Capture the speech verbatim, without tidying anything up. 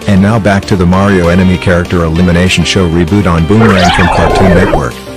And now back to the Mario Enemy Character Elimination Show reboot on Boomerang from Cartoon Network.